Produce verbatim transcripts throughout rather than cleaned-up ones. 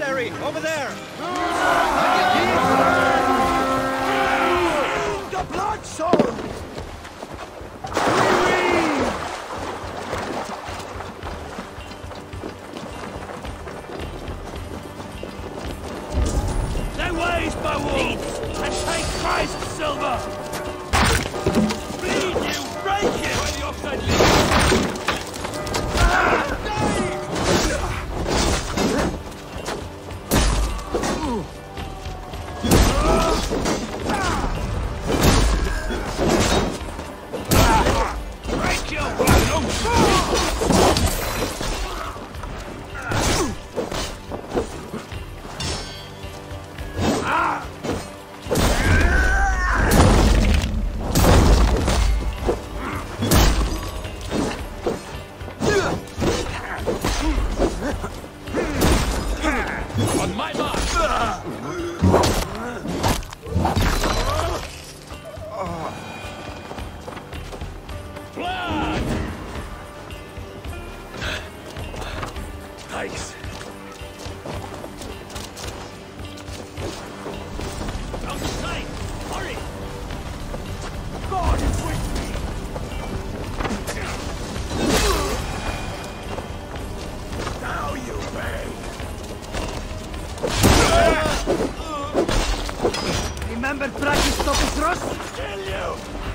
Emissary, over there! The blood sword! They ways, Beowulf! And take Christ's silver! Bleed, you rake it! Where the offside leads! Ah! Remember practice stop his thrust? Kill you!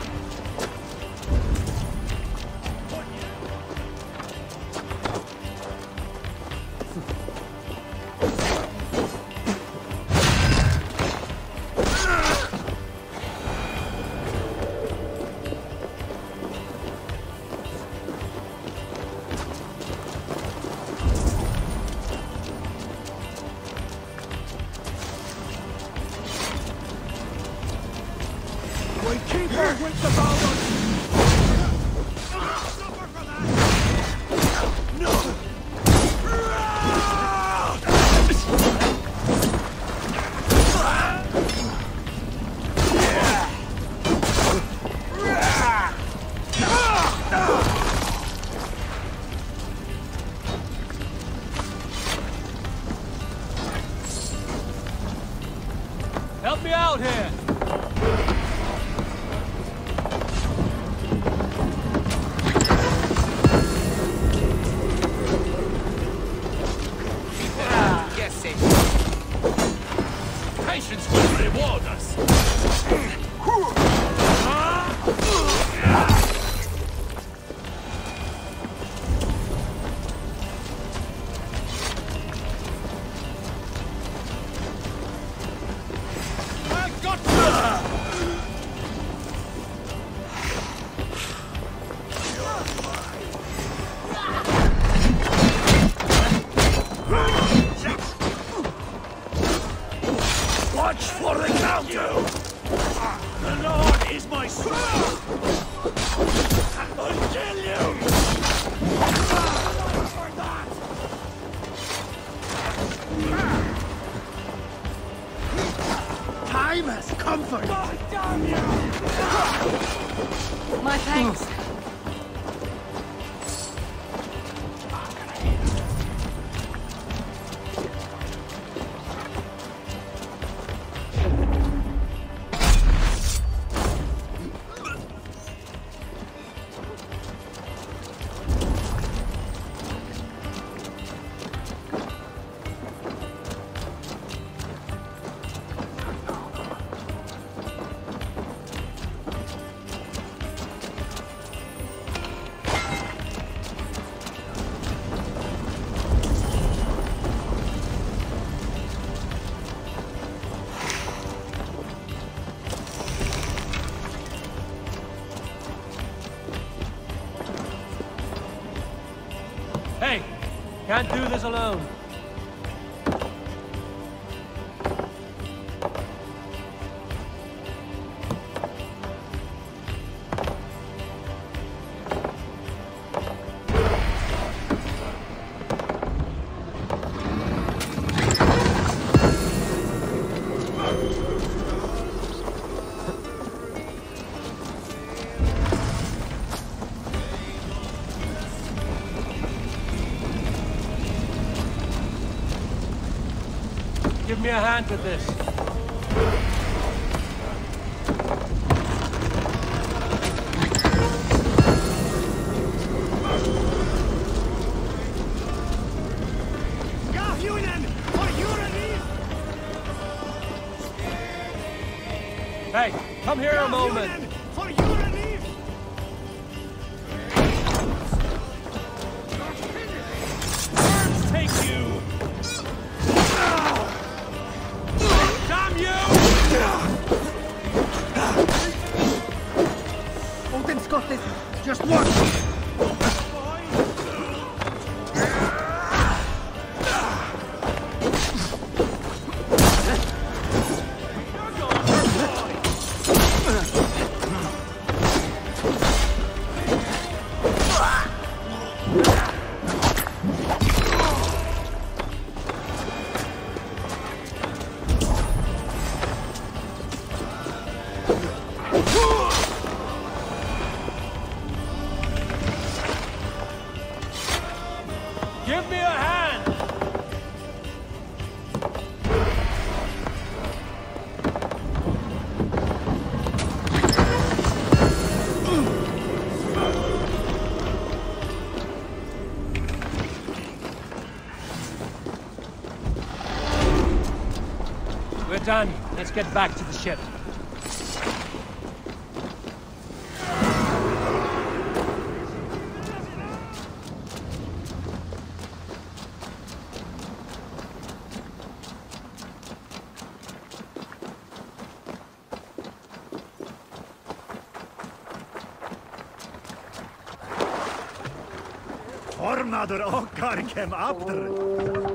Help me out here! Patience will reward us! Watch for the counter! The Lord is my sword! I'll kill you! For that! Time has come for you! God damn you! My thanks. Hey! Can't do this alone. me a hand with this. Hey, come here a moment. Take you! Damn you! Odin's got this. Just watch. Give me a hand! We're done. Let's get back to the ship. Ormadur okkar kem aftur.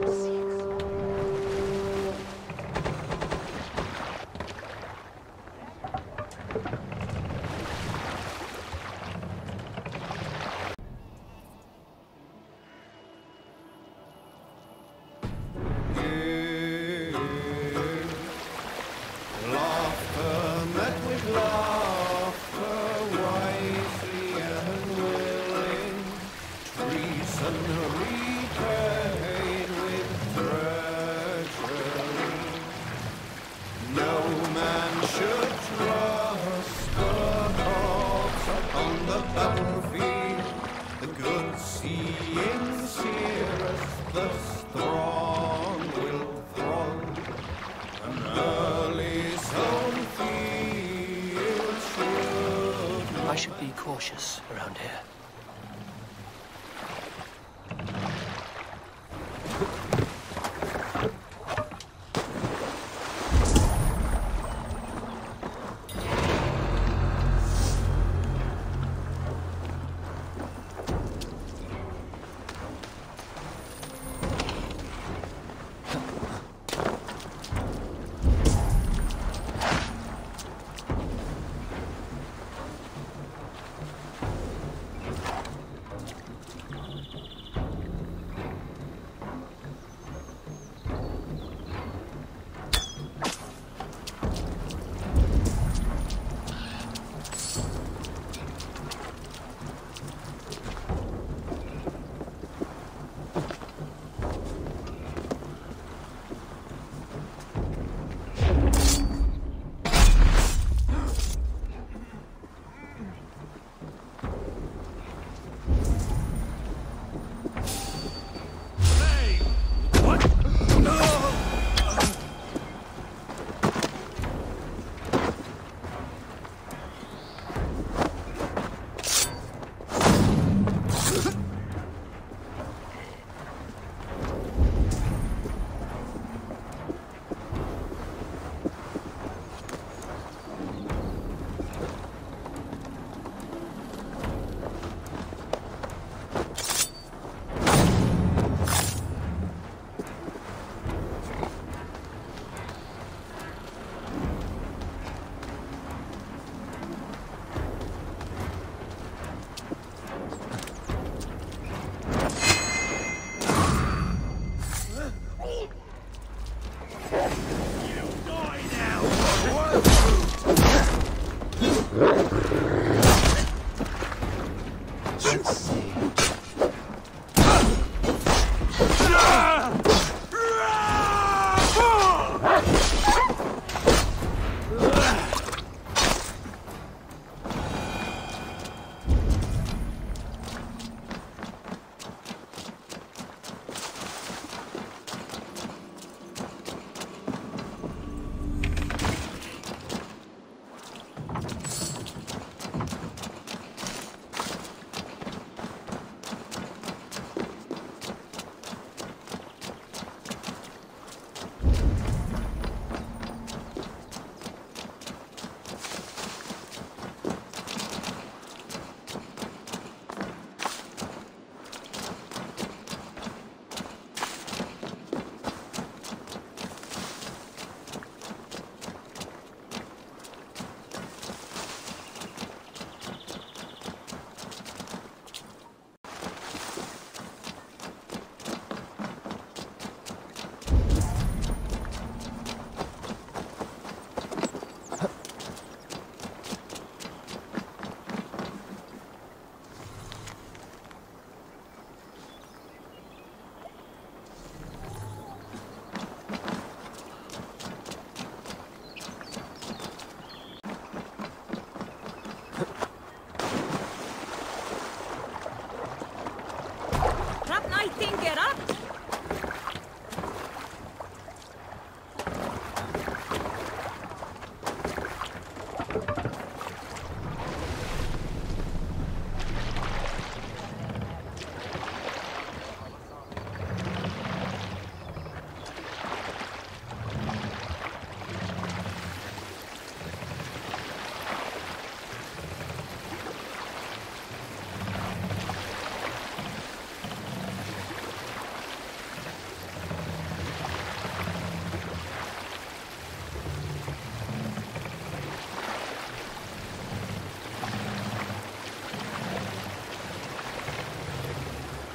I should be cautious around here.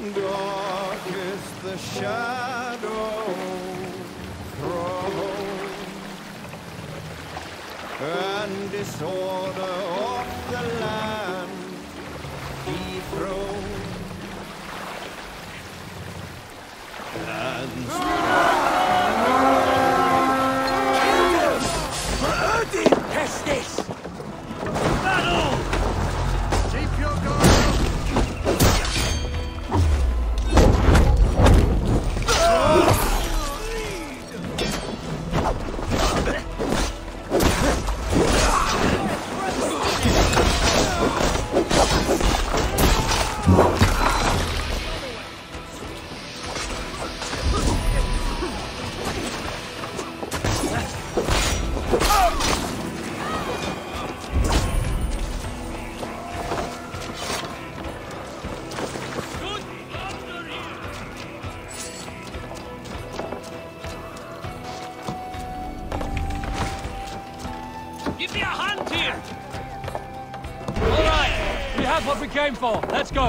Dark is the shadow thrown, and disorder of the land dethroned. And Test this! Battle! Keep your guard Give me a hand here! All right, we have what we came for. Let's go.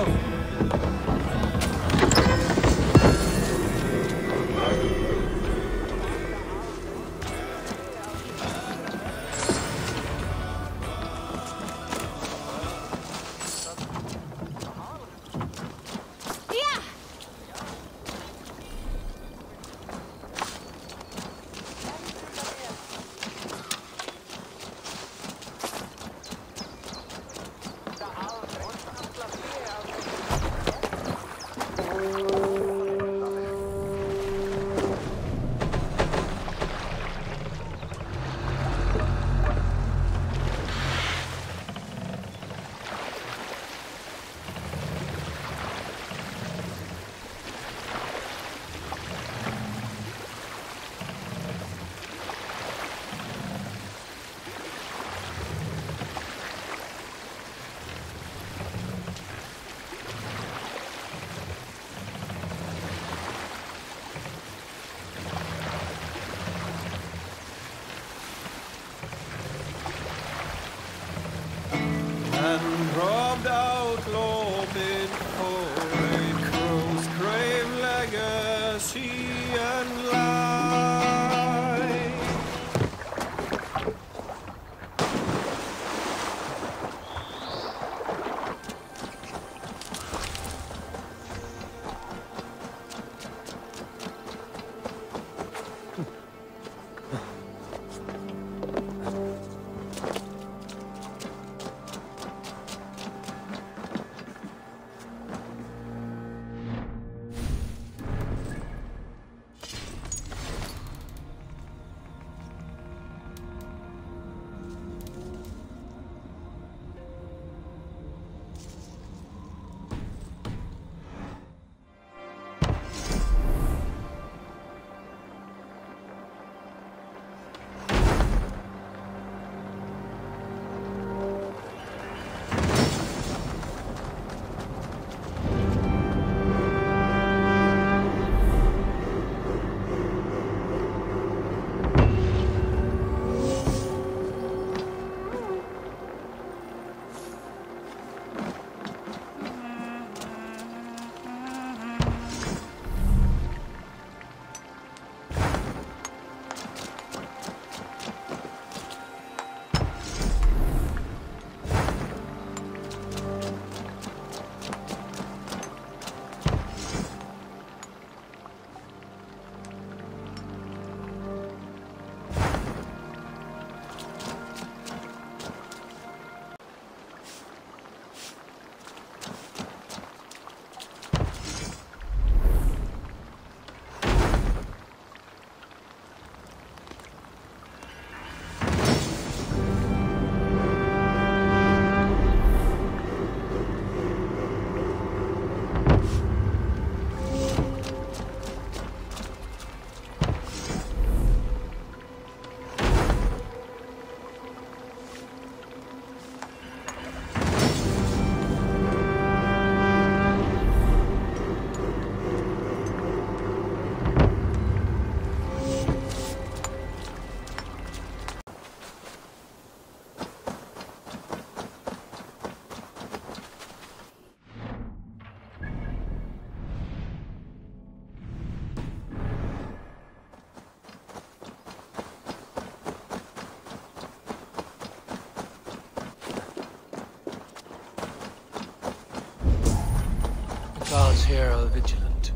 here are vigilant.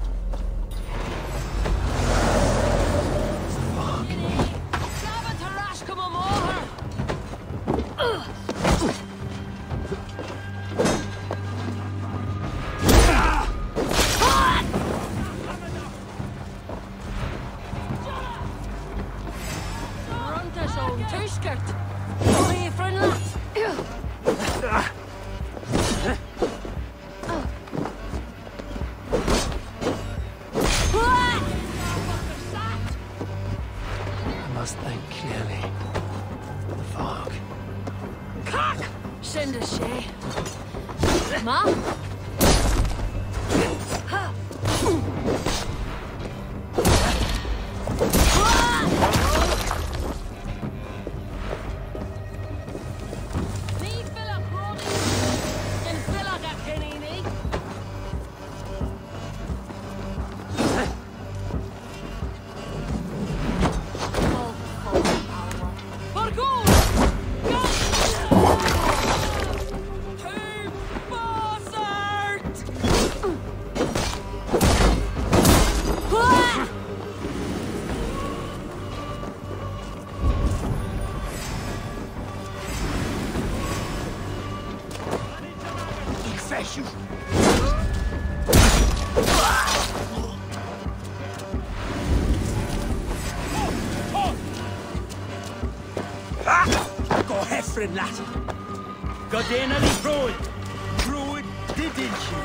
Latin. Godena li Druid. Druid didn't you?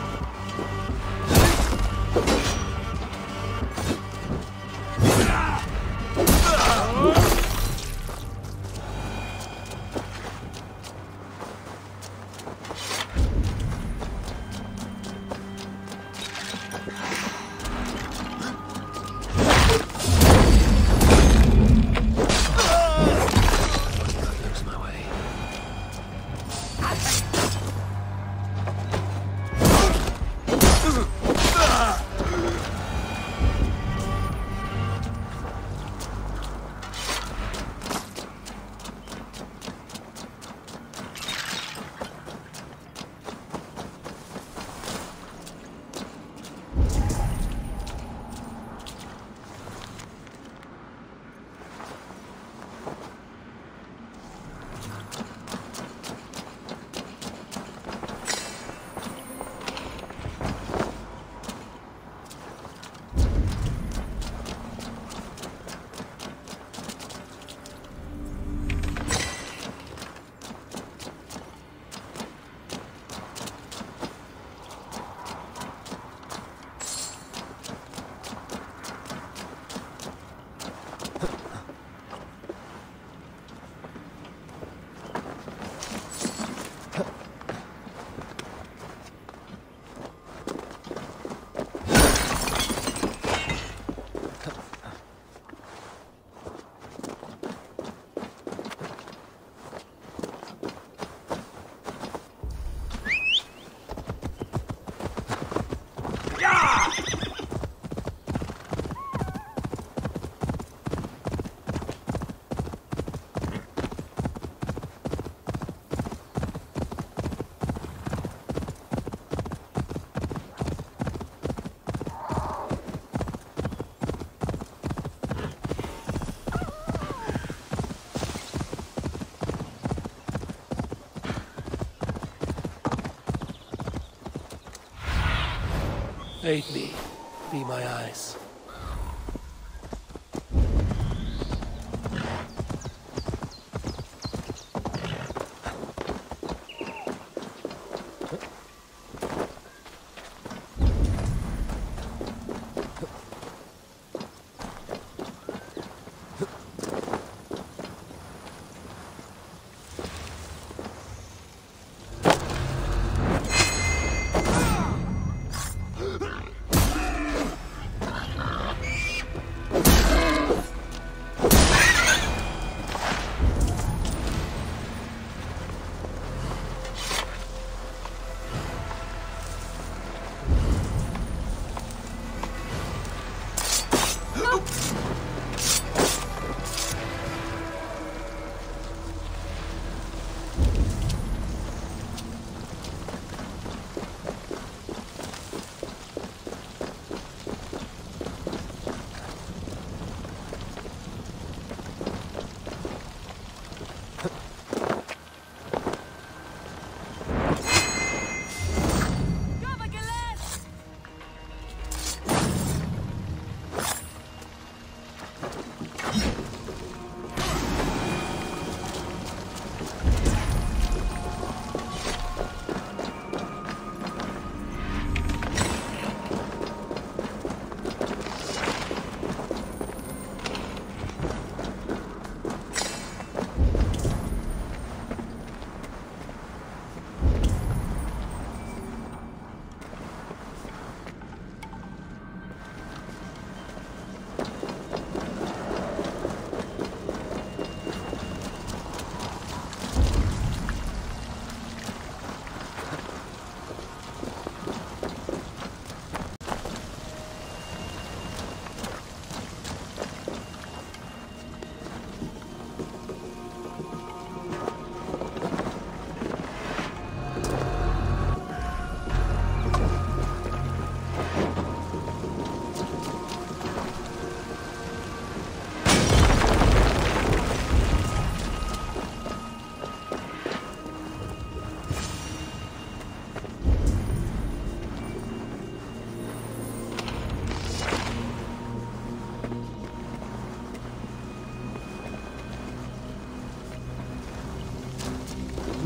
Aid me. Be my eyes.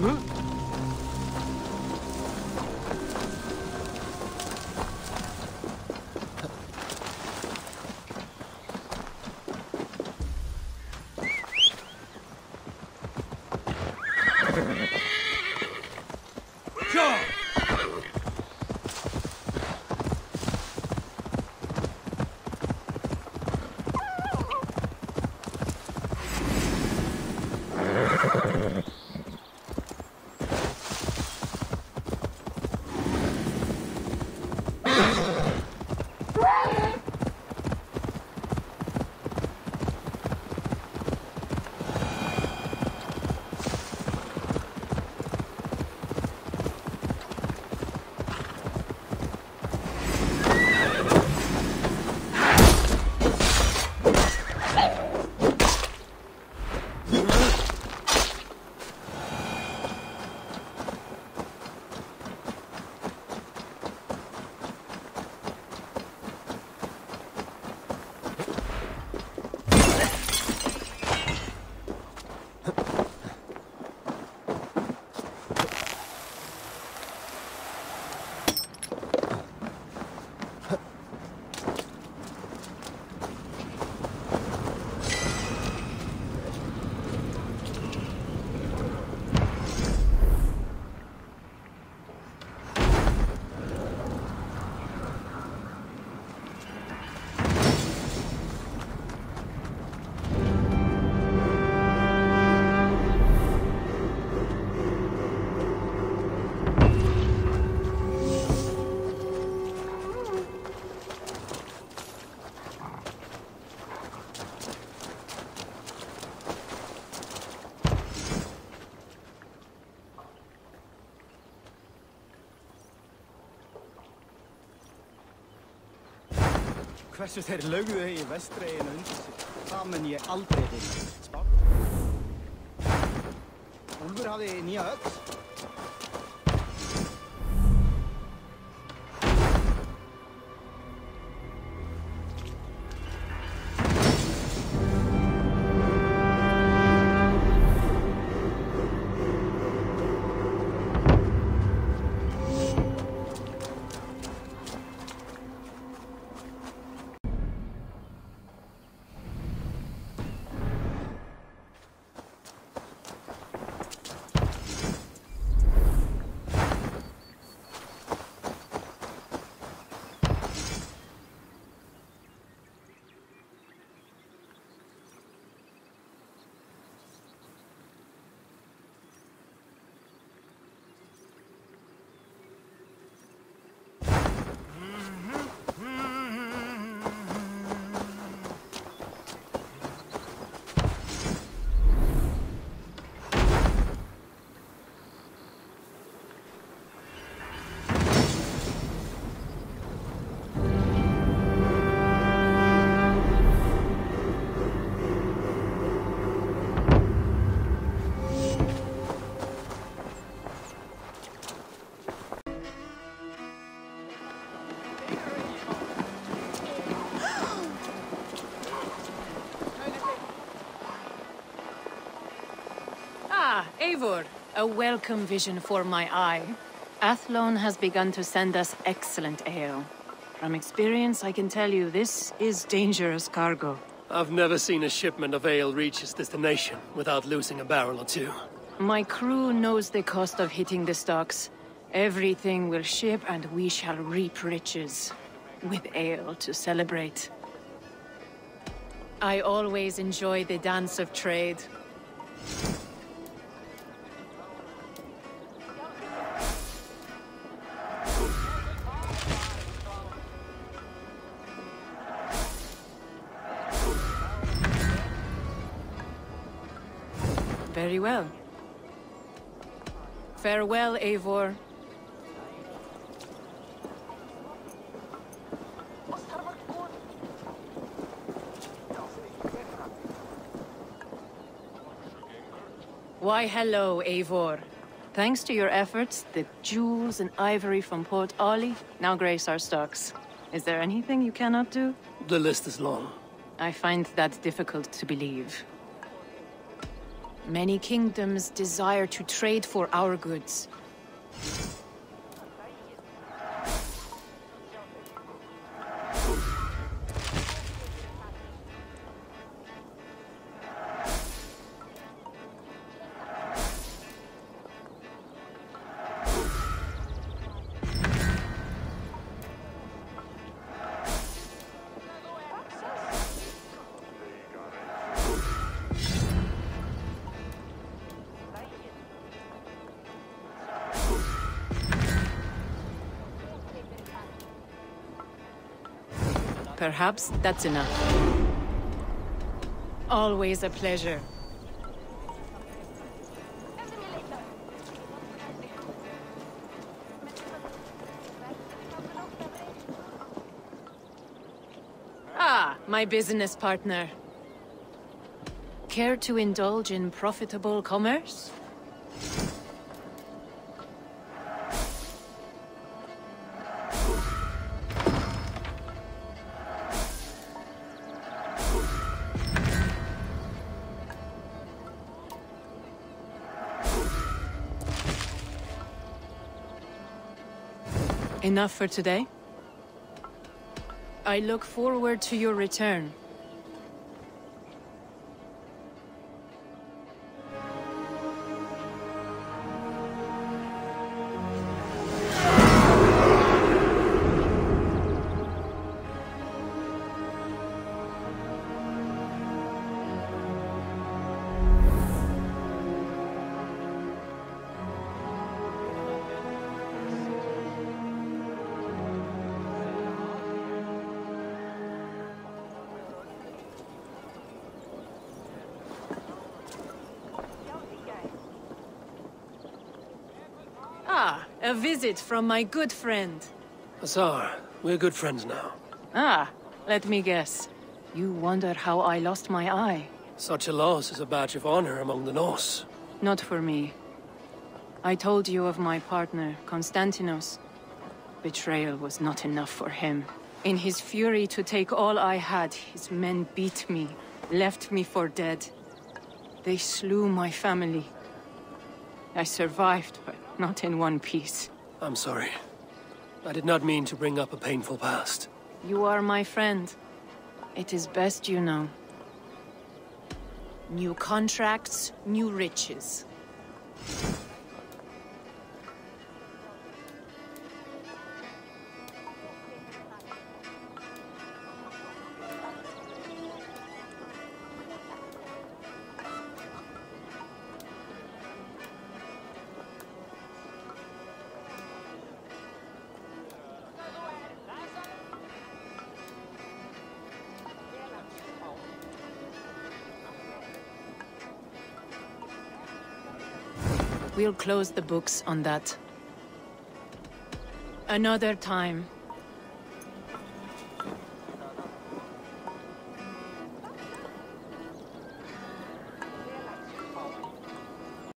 Hversu þeir lögðu í vestreginu undir sig, það mun ég aldrei finna. Spák. Úlfur hafði nýja öll. Eivor, a welcome vision for my eye. Athlone has begun to send us excellent ale. From experience, I can tell you this is dangerous cargo. I've never seen a shipment of ale reach its destination without losing a barrel or two. My crew knows the cost of hitting the stocks. Everything will ship and we shall reap riches. With ale to celebrate. I always enjoy the dance of trade. Very well. Farewell, Eivor. Why, hello, Eivor. Thanks to your efforts, the jewels and ivory from Port Ollie now grace our stocks. Is there anything you cannot do? The list is long. I find that difficult to believe. Many kingdoms desire to trade for our goods. Perhaps that's enough. Always a pleasure. Ah, my business partner. Care to indulge in profitable commerce? Enough for today? I look forward to your return. Ah, a visit from my good friend. Azar, we're good friends now. Ah, let me guess. You wonder how I lost my eye? Such a loss is a badge of honor among the Norse. Not for me. I told you of my partner, Constantinos. Betrayal was not enough for him. In his fury to take all I had, his men beat me, left me for dead. They slew my family. I survived, but not in one piece. I'm sorry. I did not mean to bring up a painful past. You are my friend. It is best you know. New contracts, new riches. We'll close the books on that. Another time.